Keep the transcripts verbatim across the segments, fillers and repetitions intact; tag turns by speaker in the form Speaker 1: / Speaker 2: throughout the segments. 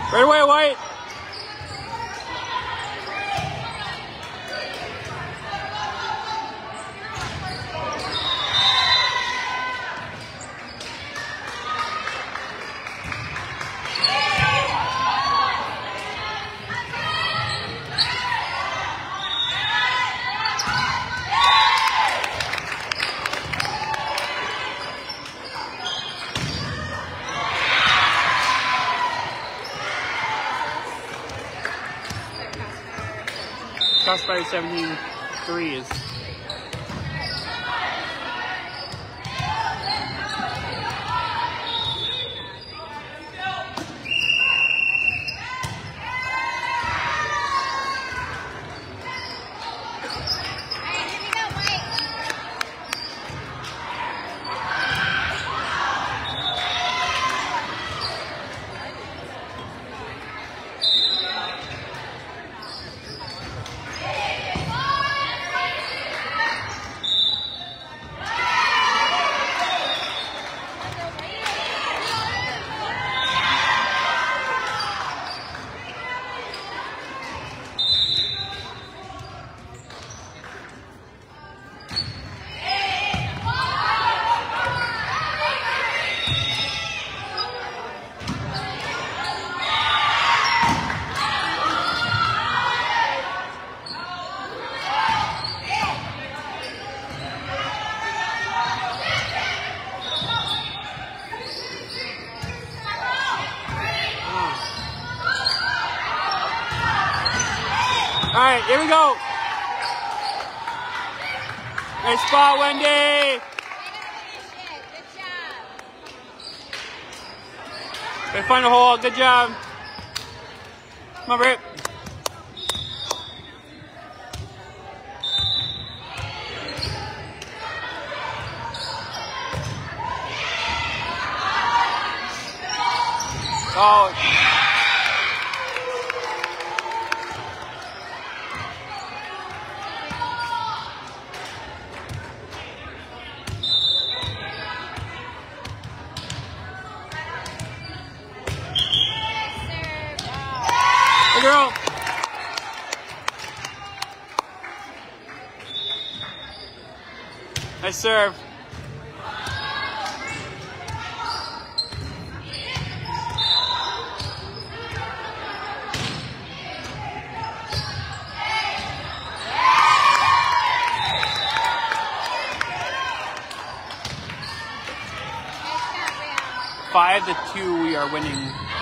Speaker 1: Right away, White. Crossfire seventeen three is. All right, here we go. Nice spot, Wendy.
Speaker 2: Good job.
Speaker 1: Good final hole. Good job. Come on, Britt. Oh. Good girl. Nice serve. Five to two, we are winning.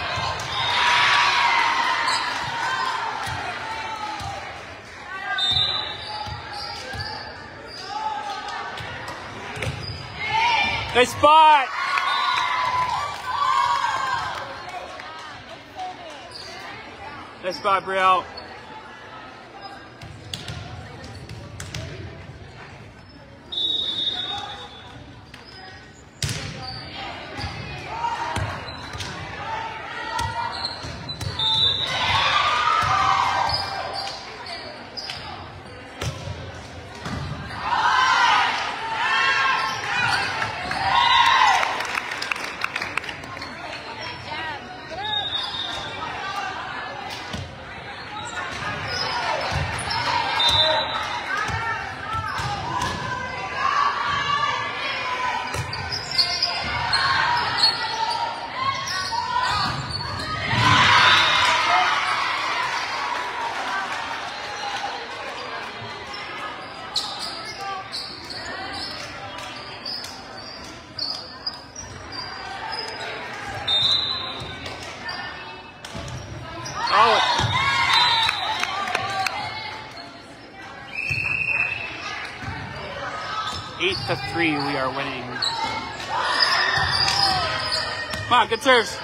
Speaker 1: Nice spot. Nice spot, Brielle. Oh. Eight to three, we are winning. Come on, good serves.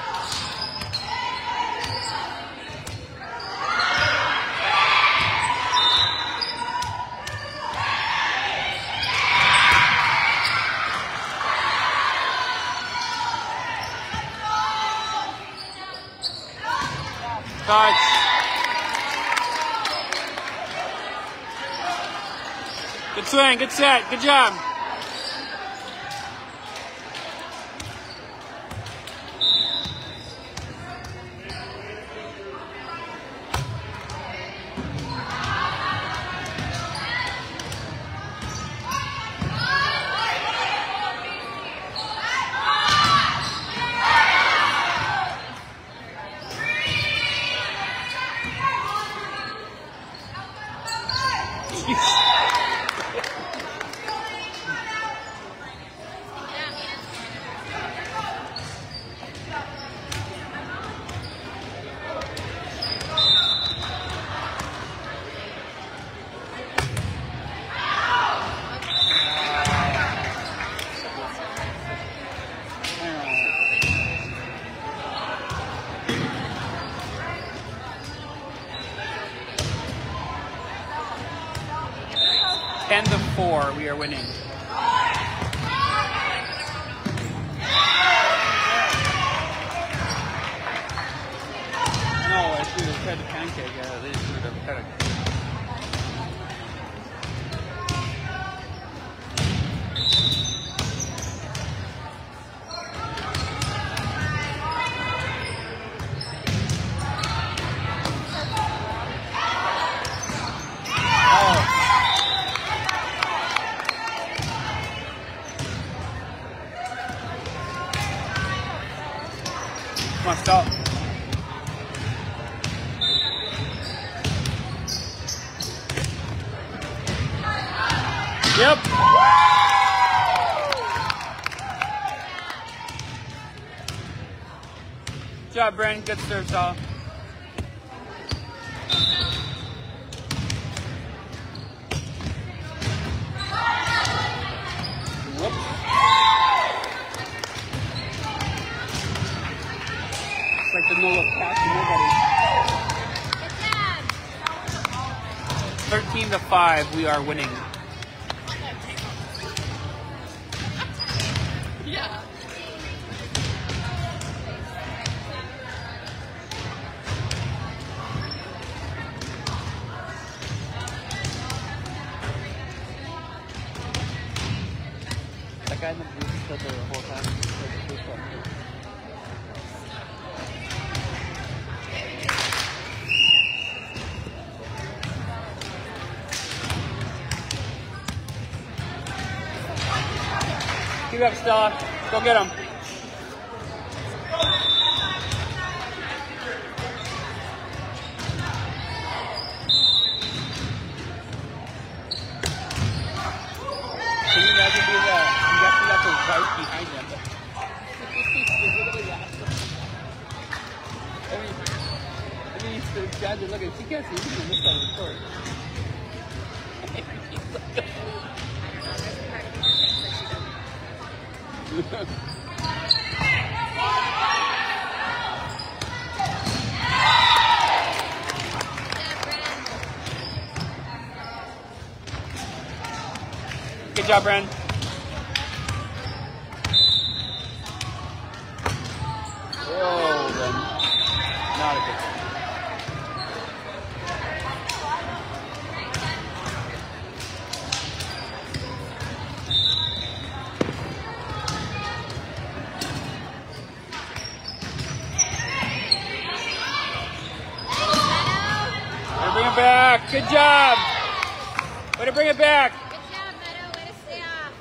Speaker 1: Touch. Good swing, good set, good job. four, we are winning. No, I should have tried the pancake. Yeah, they just should have cut it. Come on, stop. Yep. Good job, Brandon. Good serve, Saul. Whoops. It's like the no look pass to nobody. Thirteen to five, we are winning.
Speaker 2: Yeah.
Speaker 1: That guy in the booth stood there the whole time. Keep up, Stella. Go get him. Can you imagine being that? You actually got the right behind them. I mean, I mean, the guys are looking. She can't see anything on this side of the court. Good job, Bren. Whoa, then. Not a good one. Bring it back. Good job. Way to bring it back.
Speaker 2: Good job, Meadow. Way to stay off.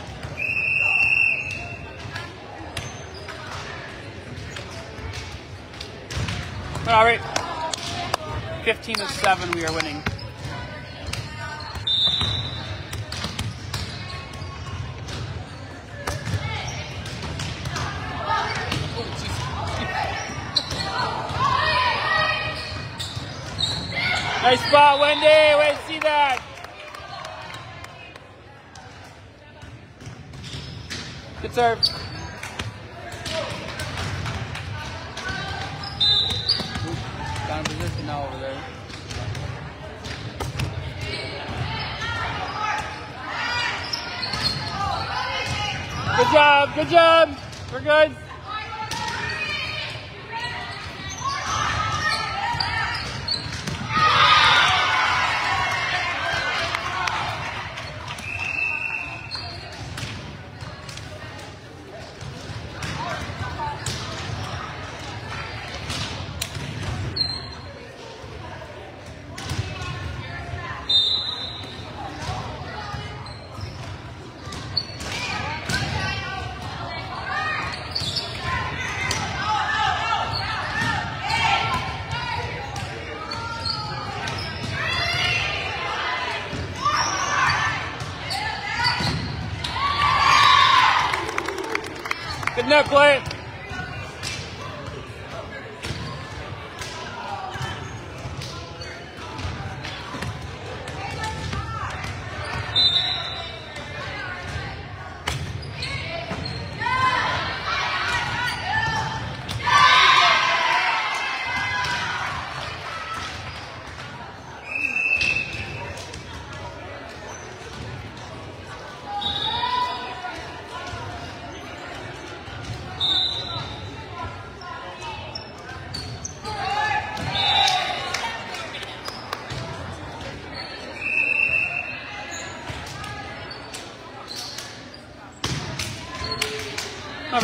Speaker 1: All right. fifteen to seven, we are winning. Nice spot, Wendy. Way to see that. Good serve. Down in position now over there. Good job. Good job. We're good. Good net play.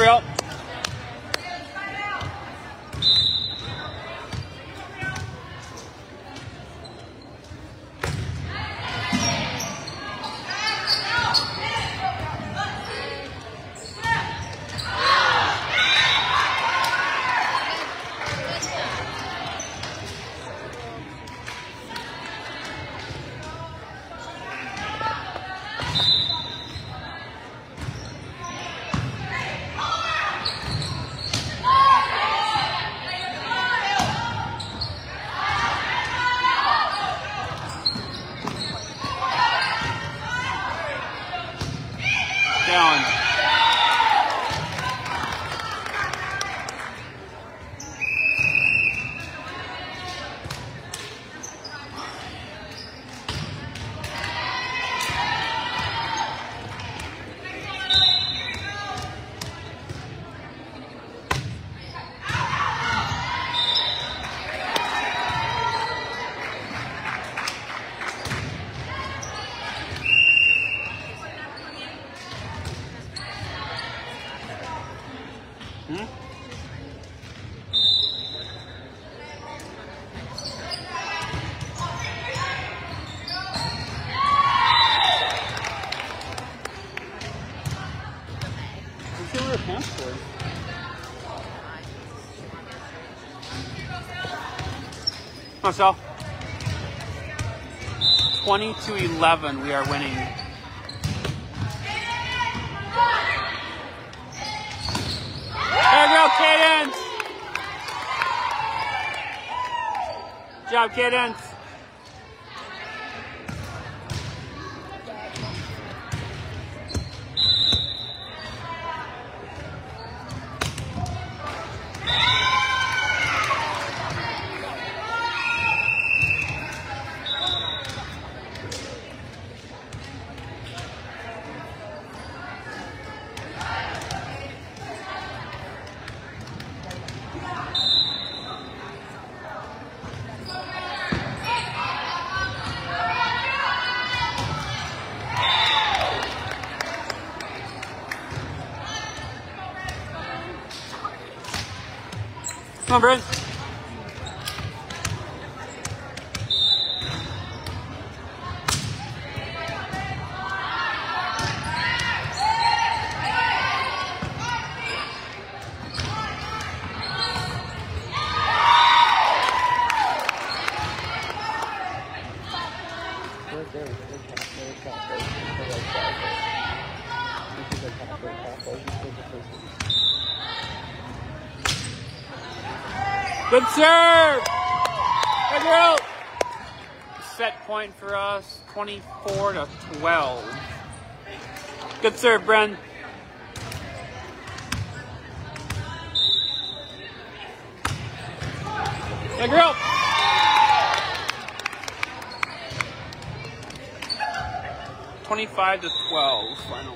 Speaker 1: Gabriel. Down. Hmm? Let's see where her pants were. Marcel. twenty to eleven, we are winning. There you go, Cadence! Good job, Cadence. Come on, Brent. Good serve! Good girl! Set point for us, twenty-four to twelve. Good serve, Bren. Good girl! twenty-five to twelve, final.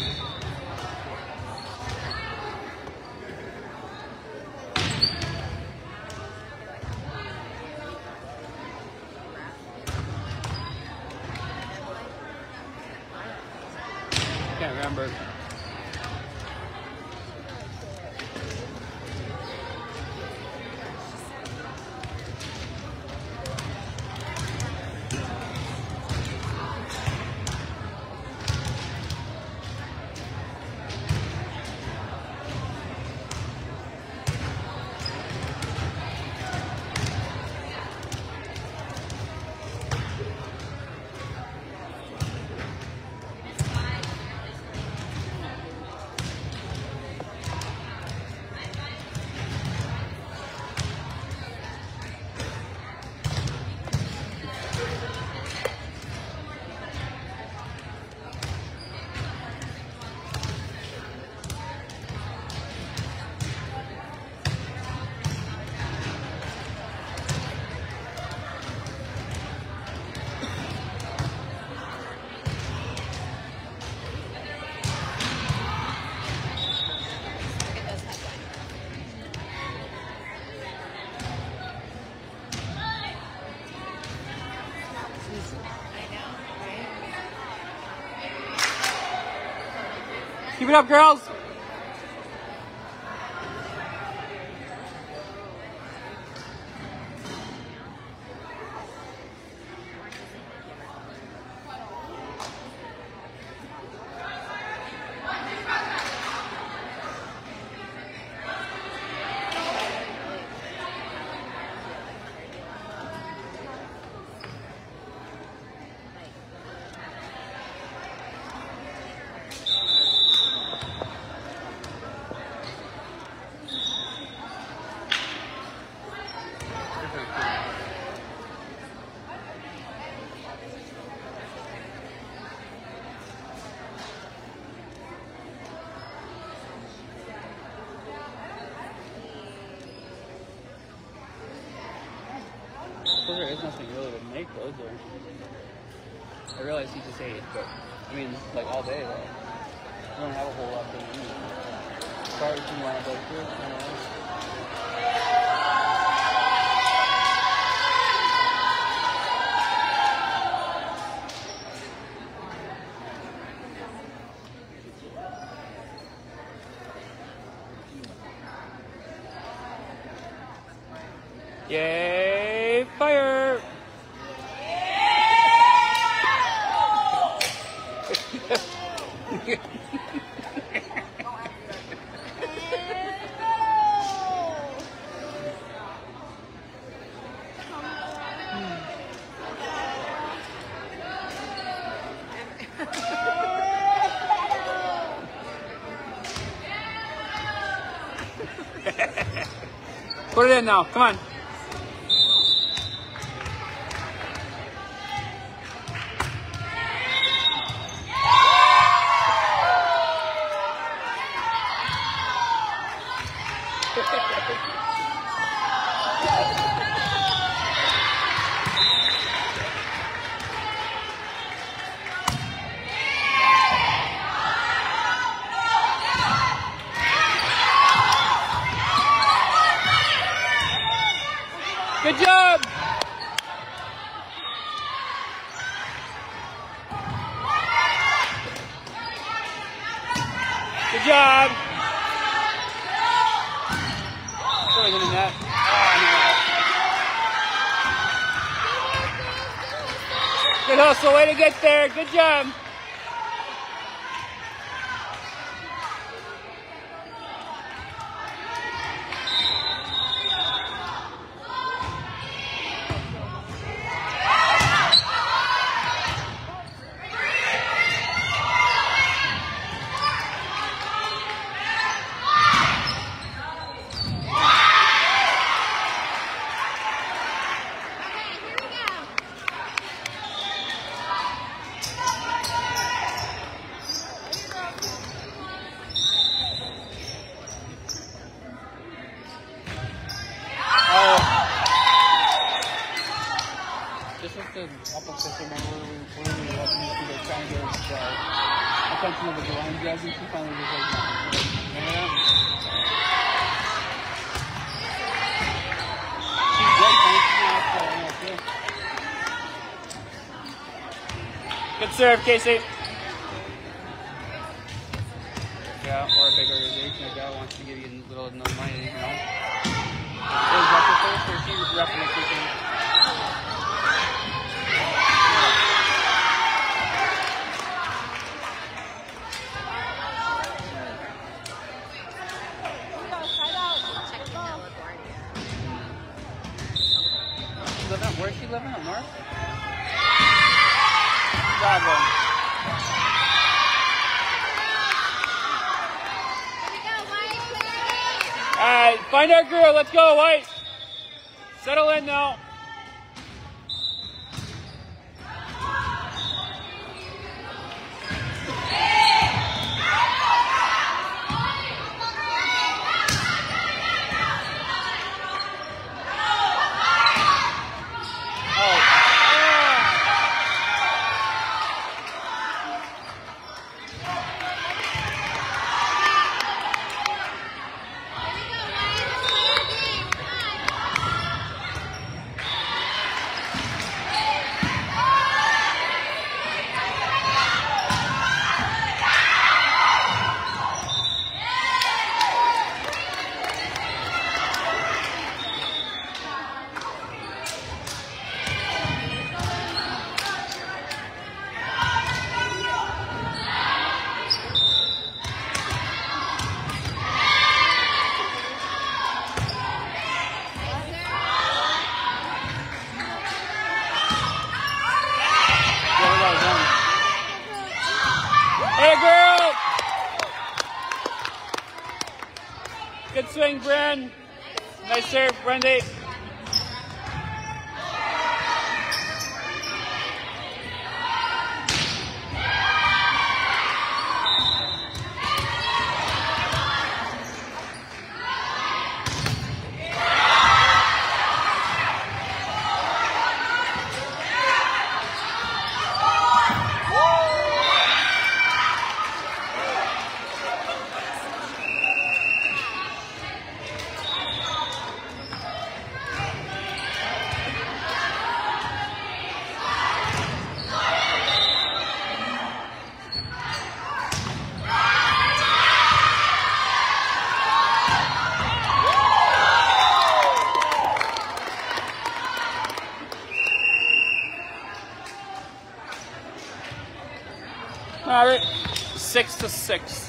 Speaker 1: Can't remember. Keep it up, girls. suppose there is nothing really to make, though, is there? I realize he just ate, but I mean, like all day, though. We don't have a whole lot to eat. Sorry if you want to go through it. Yay, fire! Put it in now, come on. Good job! Good job! Sorry, in that. Oh, no. Good hustle, way to get there. Good job. This was the opposite, remember, we were really watching this video trying to get us uh, attention of the blind judge, and she finally was like, no. Remember that? She's great, thanks. She's not, uh, good serve, Casey. Yeah, or a big organization like that wants to give you a little no money, you know? It was Russell first, or she was roughing it quickly. Where's she living? Up north? Bravo. Alright, find our girl. Let's go, White. Settle in now. Hey, girl! Good swing, Bren. Nice serve, Brendy. All right, six to six.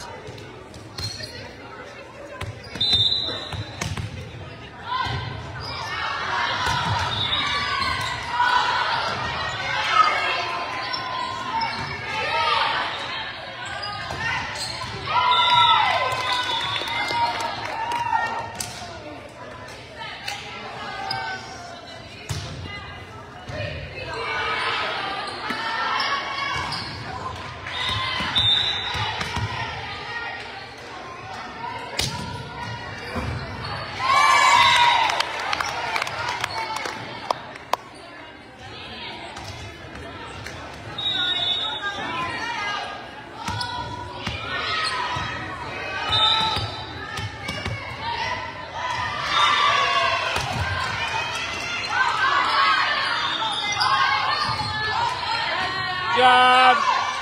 Speaker 1: Good job.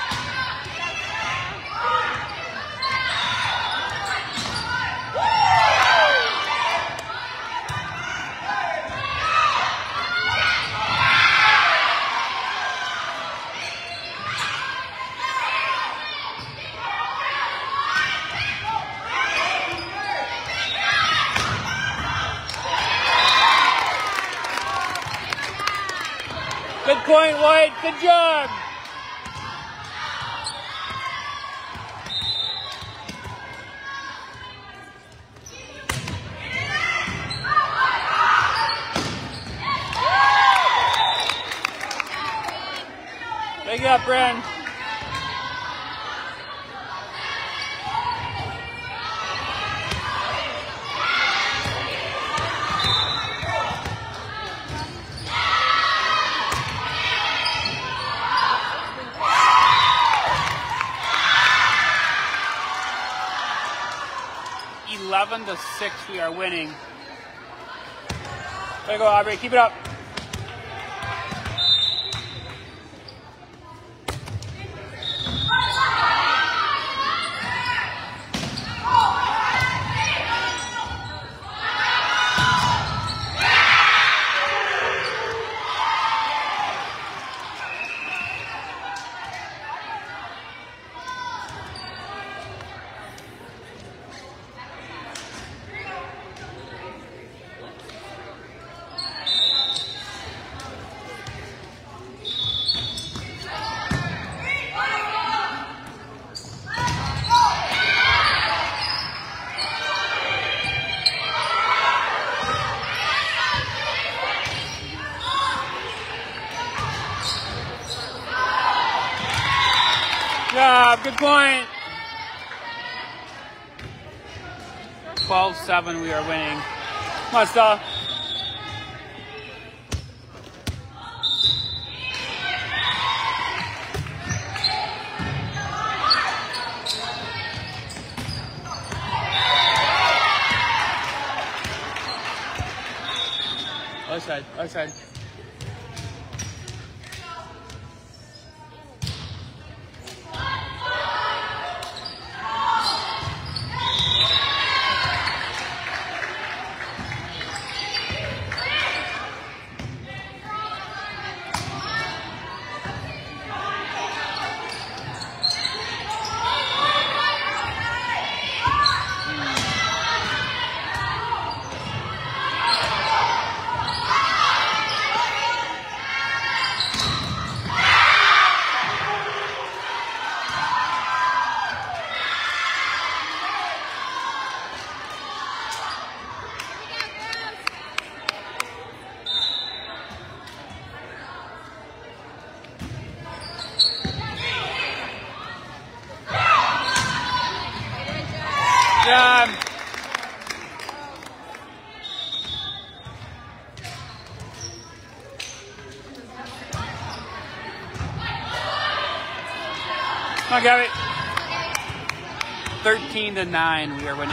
Speaker 1: Good point, White. Good job. Big up, Bren. Eleven to six, we are winning. There you go, Aubrey. Keep it up. Job, good point. twelve seven, we are winning. Come on, Stella. Other side, other side. Job. Come on, Gabby. thirteen to nine, we are winning.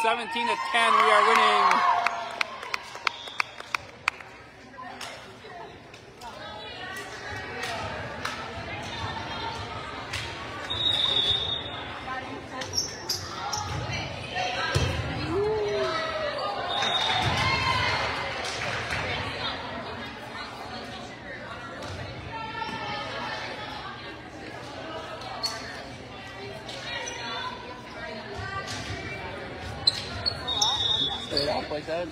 Speaker 1: seventeen to ten, we are winning. Straight up like that.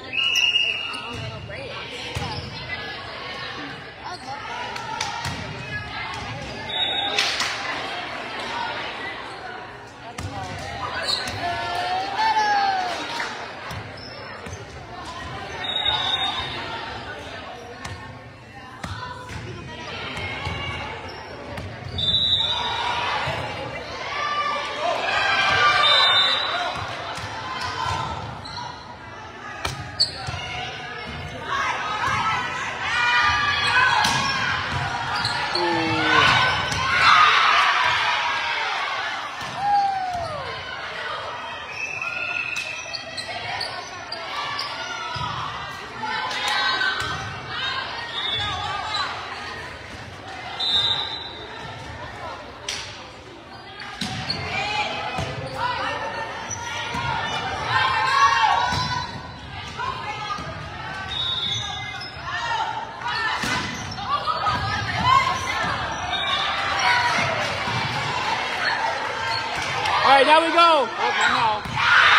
Speaker 1: All right, now we go. Oh, no.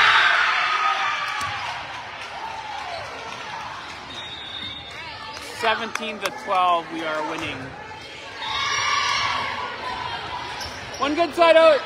Speaker 1: seventeen to twelve, we are winning. One good side out.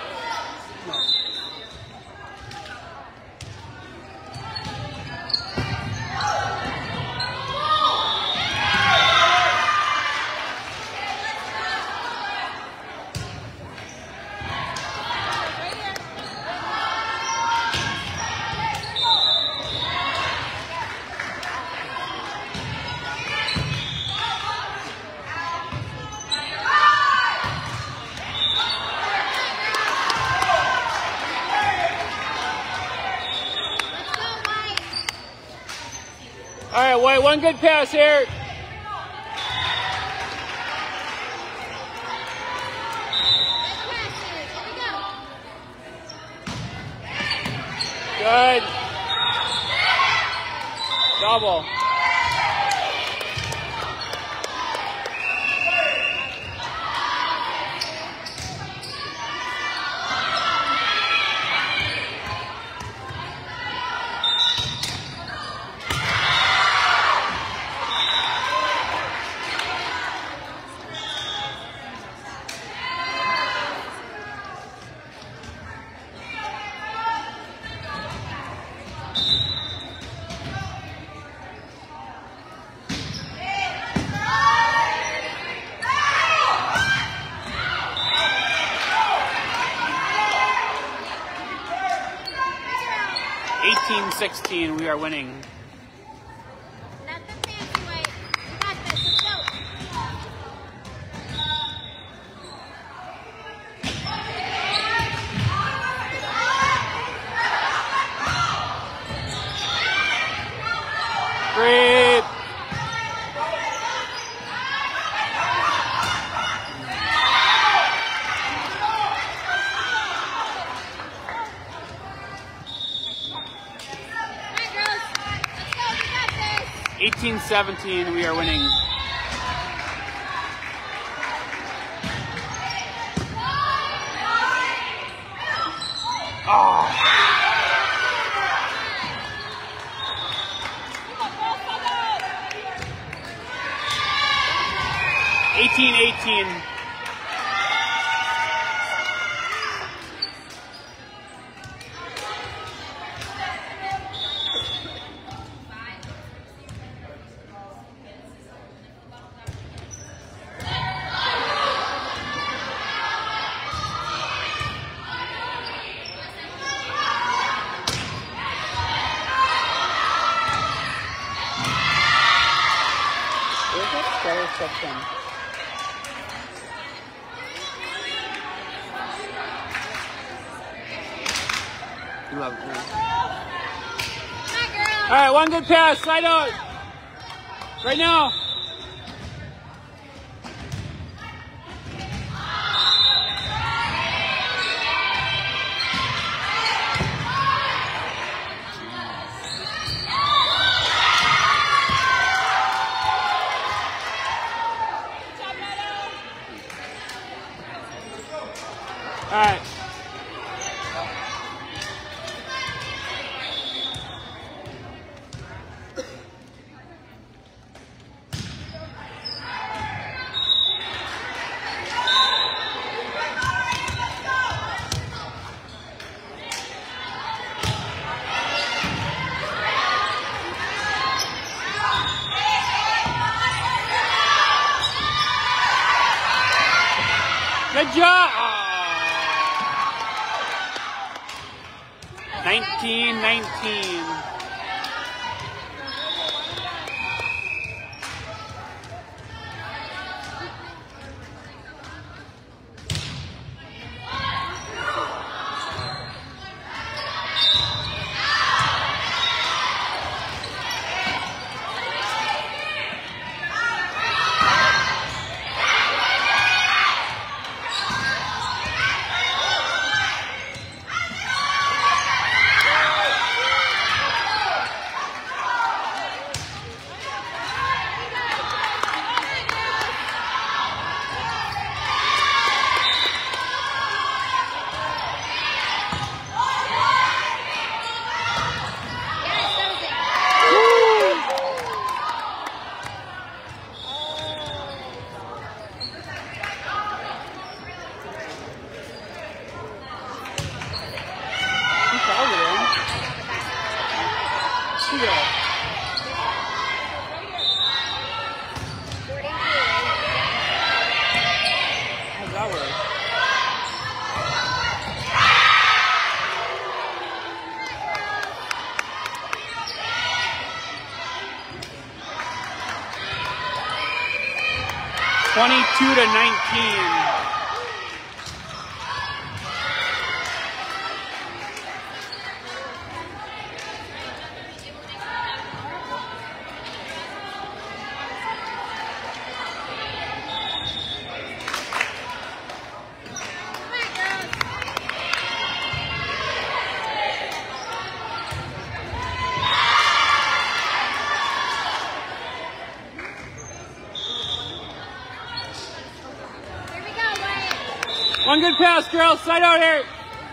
Speaker 1: All right, White, one good pass here. Good. Double. eighteen sixteen, we are winning.
Speaker 2: Not the fancy way. We got this. Let's go.
Speaker 1: Great. eighteen seventeen, we are winning. Oh. eighteen eighteen. Where's that square section? You have it.
Speaker 2: Come
Speaker 1: All right, one good pass. Slide out. Right now. All right. Good job. nineteen nineteen. twenty-two to nineteen. One good pass, girls. Slide out here.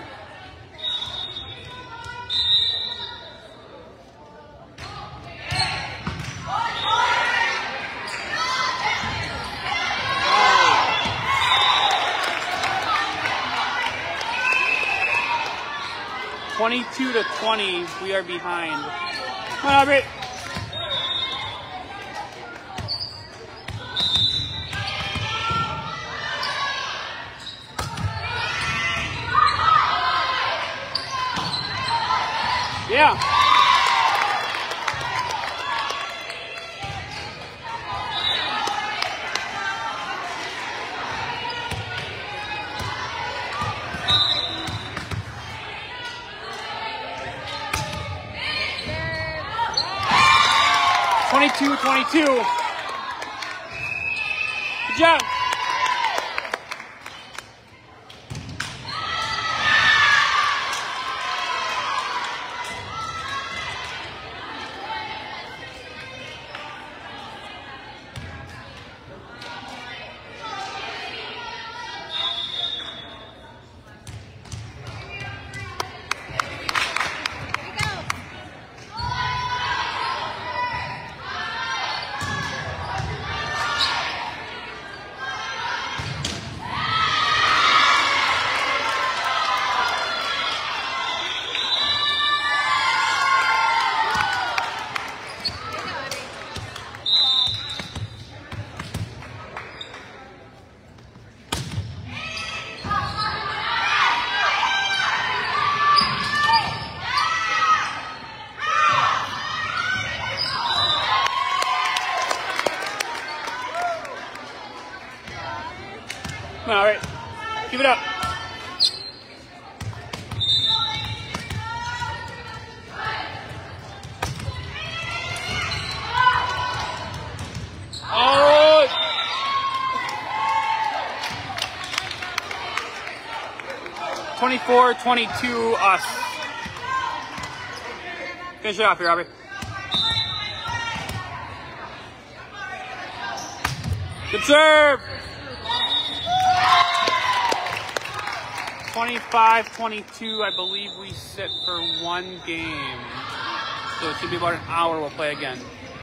Speaker 1: twenty-two to twenty, we are behind. Come on, Albert. Yeah. twenty-two twenty-two. Good job. All right, keep it up. twenty-four twenty-two us. Finish it off here, Aubrey. Good serve! twenty-five twenty-two, I believe we sit for one game. So it should be about an hour we'll play again.